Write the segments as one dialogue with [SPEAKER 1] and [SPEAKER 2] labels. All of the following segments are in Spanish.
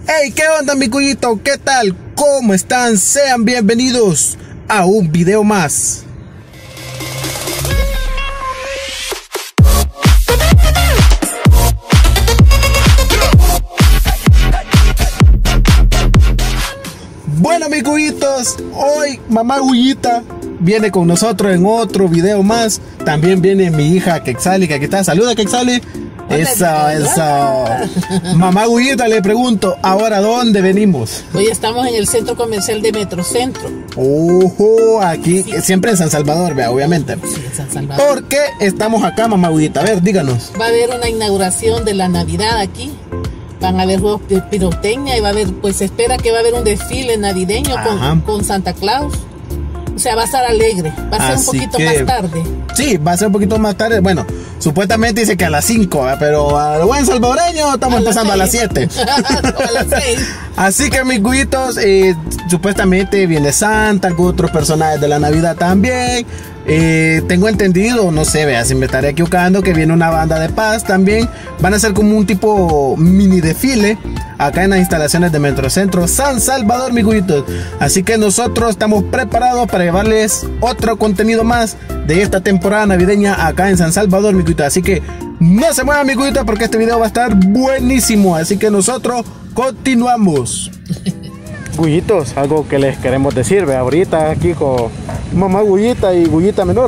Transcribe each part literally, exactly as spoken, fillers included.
[SPEAKER 1] Hey, ¿qué onda, mi cuyito? ¿Qué tal? ¿Cómo están? Sean bienvenidos a un video más. Bueno, mis cuyitos, hoy mamá Guyita viene con nosotros en otro video más. También viene mi hija Quexali, que aquí está. Saluda, Quexali. Eso, eso. Mamá Guyita, le pregunto, ¿ahora dónde venimos?
[SPEAKER 2] Hoy estamos en el centro comercial de Metrocentro.
[SPEAKER 1] Ojo, aquí, sí. Siempre en San Salvador, vea, obviamente.
[SPEAKER 2] Sí, en San Salvador.
[SPEAKER 1] ¿Por qué estamos acá, mamá Guyita? A ver, díganos.
[SPEAKER 2] Va a haber una inauguración de la Navidad aquí. Van a haber juegos de pirotecnia y va a haber, pues se espera que va a haber un desfile navideño con, con Santa Claus. O sea, va a estar alegre. Va a ser
[SPEAKER 1] Así
[SPEAKER 2] un poquito
[SPEAKER 1] que,
[SPEAKER 2] más tarde. Sí,
[SPEAKER 1] va a ser un poquito más tarde. Bueno, supuestamente dice que a las cinco, pero al buen salvadoreño estamos a empezando a las siete.
[SPEAKER 2] A las seis.
[SPEAKER 1] Así que, mis cuyitos, eh, supuestamente viene Santa, algunos otros personajes de la Navidad también. Eh, tengo entendido, no sé, vea, si me estaré equivocando, que viene una banda de paz también. Van a ser como un tipo mini desfile acá en las instalaciones de Metrocentro San Salvador, mis cuyitos. Así que nosotros estamos preparados para llevarles otro contenido más de esta temporada navideña acá en San Salvador, mis cuyitos. Así que no se muevan, mis cuyitos, porque este video va a estar buenísimo. Así que nosotros continuamos. Gullitos, algo que les queremos decir, ve, ahorita aquí con mamá Gullita y Gullita menor.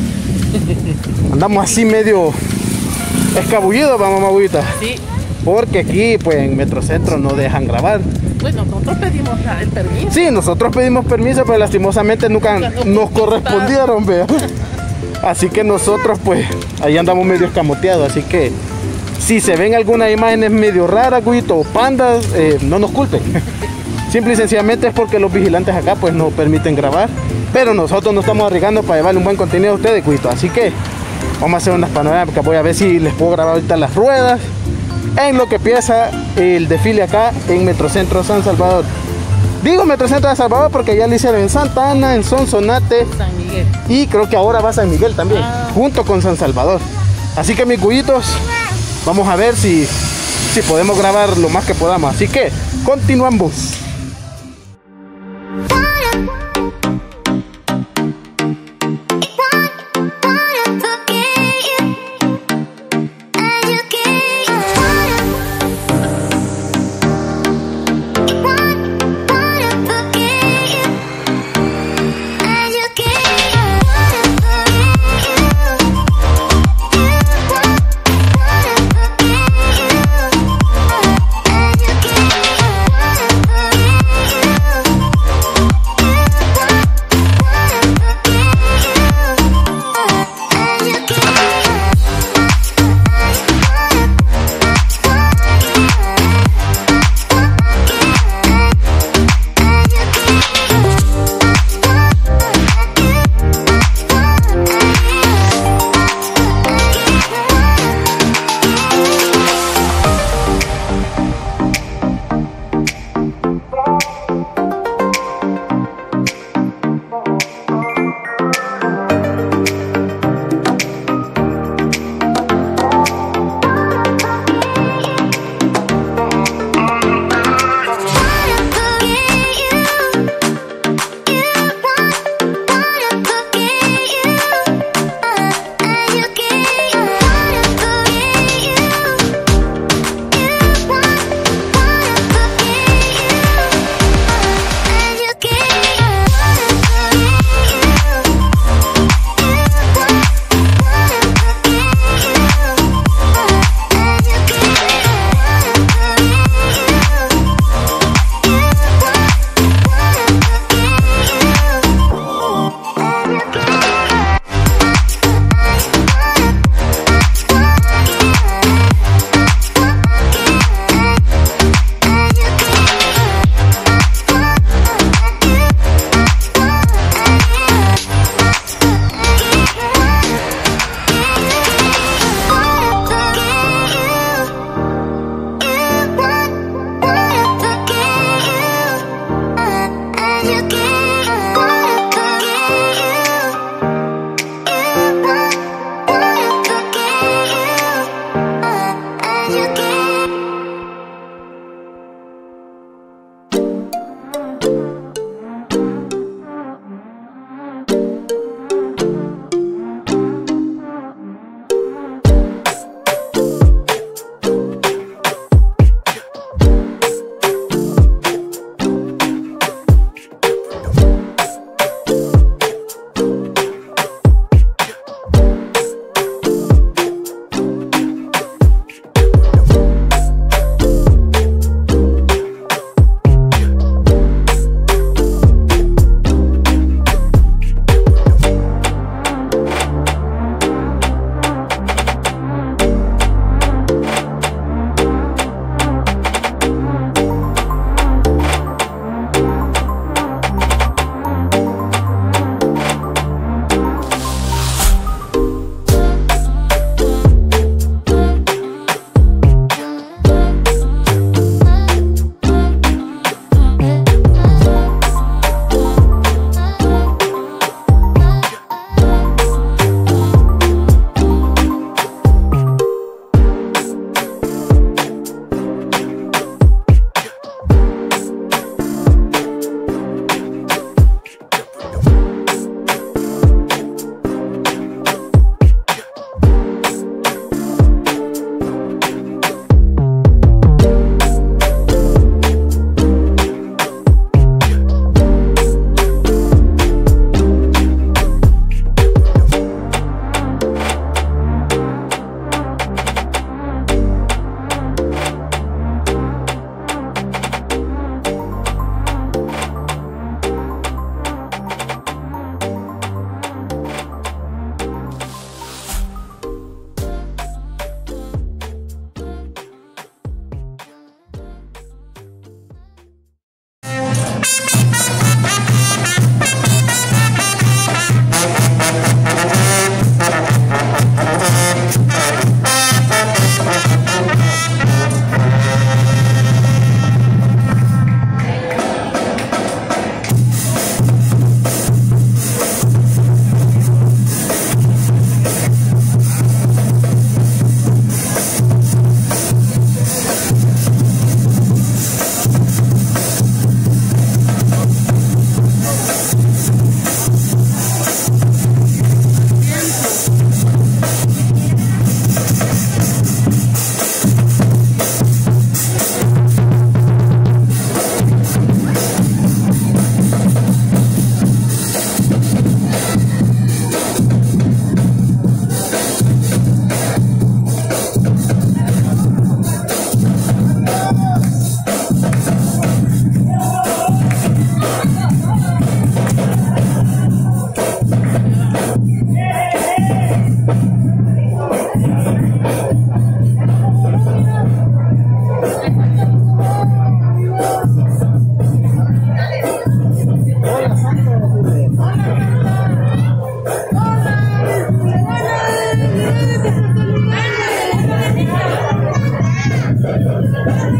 [SPEAKER 1] Andamos así medio escabullidos, va, mamá Gullita.
[SPEAKER 2] Sí.
[SPEAKER 1] Porque aquí, pues, en Metrocentro no dejan grabar.
[SPEAKER 2] Bueno, nosotros pedimos el permiso.
[SPEAKER 1] Sí, nosotros pedimos permiso, pero lastimosamente nunca, nunca nos, nos correspondieron, vea. Así que nosotros, pues, ahí andamos medio escamoteados. Así que, si se ven algunas imágenes medio raras, Gullito, o pandas, eh, no nos culpen. Simple y sencillamente es porque los vigilantes acá pues no permiten grabar. Pero nosotros nos estamos arriesgando para llevarle un buen contenido a ustedes, cuito. Así que vamos a hacer unas panorámicas. Voy a ver si les puedo grabar ahorita las ruedas en lo que empieza el desfile acá en Metrocentro San Salvador. Digo Metrocentro San Salvador porque ya lo hicieron en Santa Ana, en Sonsonate,
[SPEAKER 2] San Miguel.
[SPEAKER 1] Y creo que ahora va a San Miguel también, ah. junto con San Salvador. Así que, mis cuyitos, vamos a ver si, si podemos grabar lo más que podamos. Así que continuamos.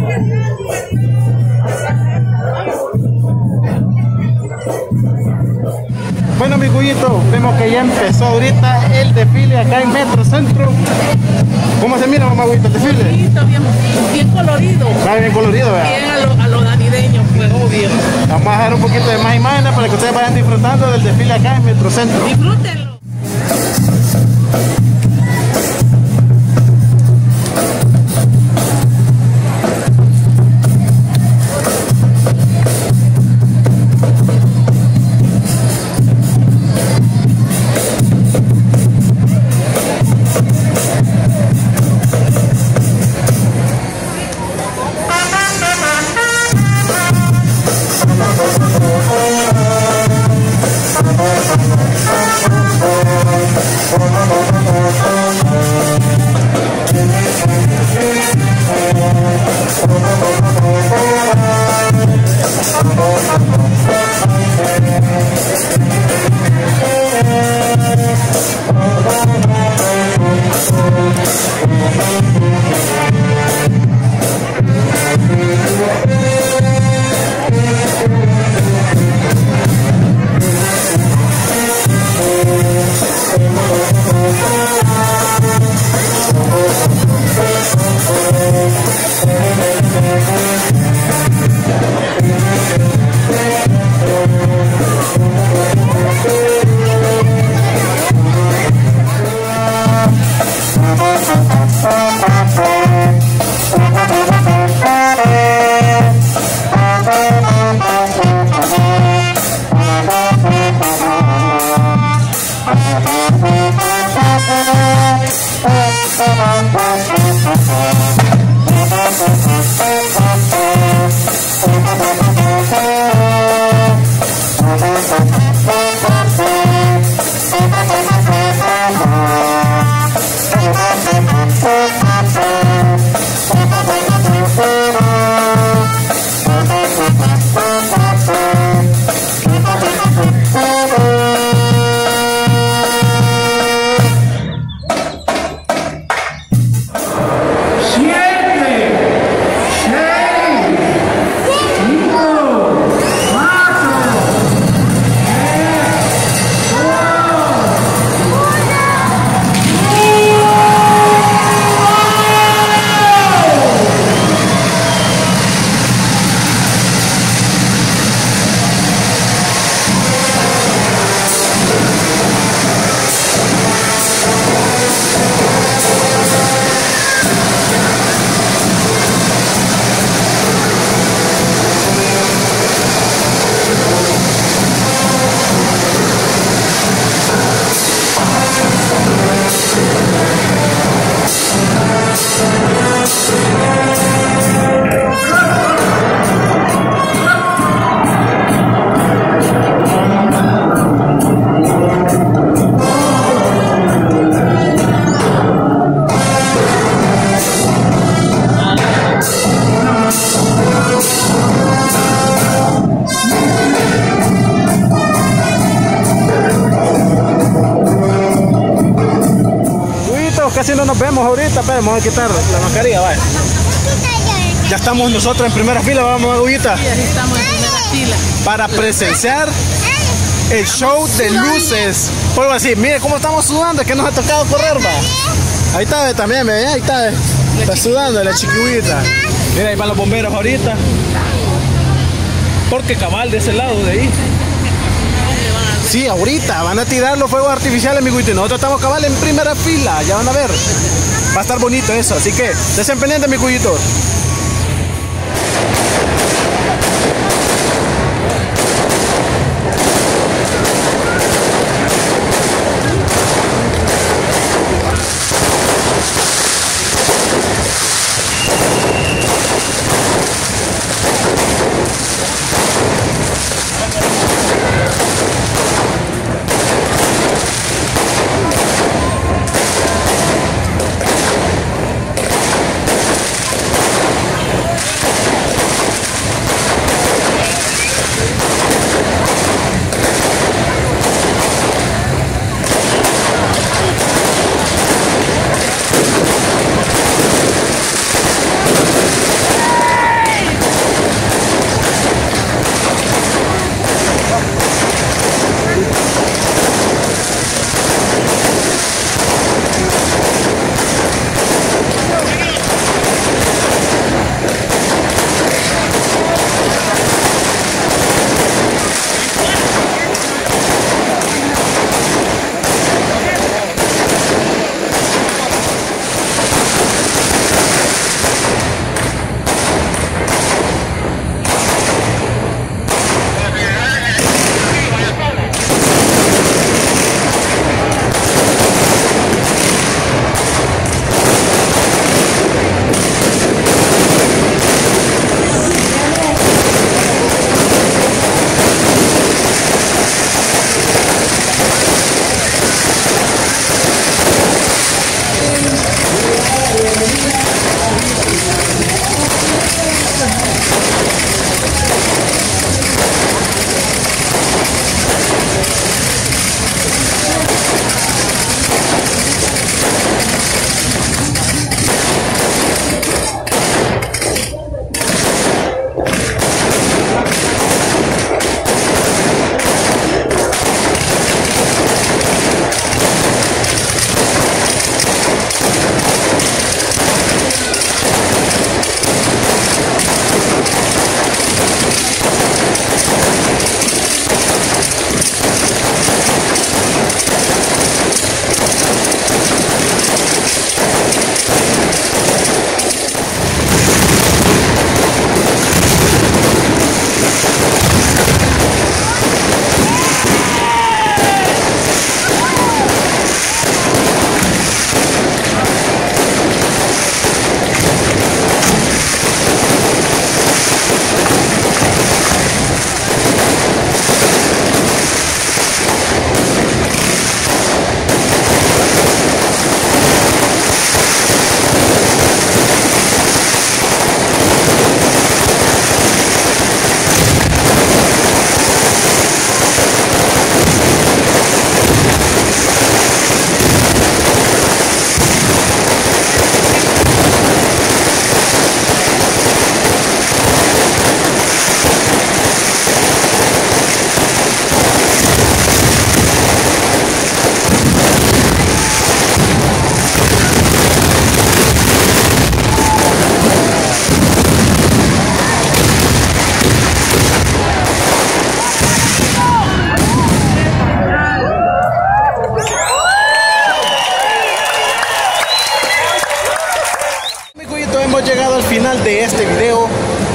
[SPEAKER 1] Bueno, mi cuyito, vemos que ya empezó ahorita el desfile acá en Metro Centro. ¿Cómo se mira, mamá, el desfile?
[SPEAKER 2] Bonito, bien, bien colorido.
[SPEAKER 1] Está bien colorido, ¿verdad?
[SPEAKER 2] Bien a lo, a lo navideño, pues obvio.
[SPEAKER 1] Vamos a dejar un poquito de más imágenes para que ustedes vayan disfrutando del desfile acá en Metro Centro.
[SPEAKER 2] Disfrútenlo.
[SPEAKER 1] Casi no nos vemos ahorita, pero vamos a quitar la mascarilla, vaya. Ya estamos nosotros en primera fila, vamos a Guguita.
[SPEAKER 2] Sí, estamos en primera fila.
[SPEAKER 1] Para presenciar el show de luces. Por así, mire cómo estamos sudando, es que nos ha tocado correr, va. Ahí está, también, ¿ve? Ahí está, está sudando la chiquihuita. Mira, ahí van los bomberos ahorita. Porque cabal de ese lado de ahí. Sí, ahorita van a tirar los fuegos artificiales, mi cuito. Nosotros estamos cabal en primera fila, ya van a ver. Va a estar bonito eso, así que estén pendientes, mi cuyito.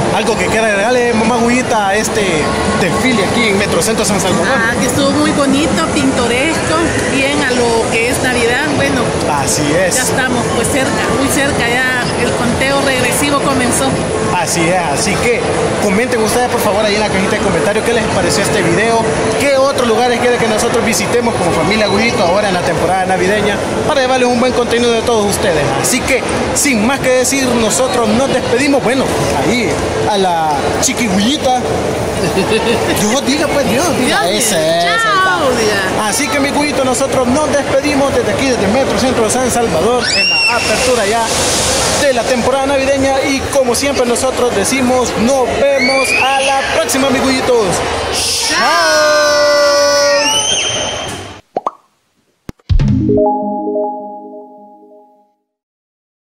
[SPEAKER 3] algo que quiera agregarle, mamá Guyita, a este desfile aquí en Metrocentro San Salvador.
[SPEAKER 2] Ah, que estuvo muy bonito, pintoresco, bien a lo que es Navidad. Bueno,
[SPEAKER 3] así es.
[SPEAKER 2] Ya estamos pues cerca, muy cerca, ya el conteo regresivo comenzó.
[SPEAKER 3] Así es, así que comenten ustedes por favor ahí en la cajita de comentarios qué les pareció este video, qué otros lugares quieren que nosotros visitemos como familia Guyito ahora en la temporada navideña para llevarles un buen contenido de todos ustedes. Así que sin más que decir, nosotros nos despedimos. Bueno, ahí a la chiquigüillita. Dios diga pues Dios, diga ese es. Así que mi Guyito, nosotros nos despedimos desde aquí, desde Metrocentro de San Salvador, en la apertura ya de la temporada navideña, y como siempre nosotros decimos, nos vemos a la próxima, mi Guyitos. ¡Chao!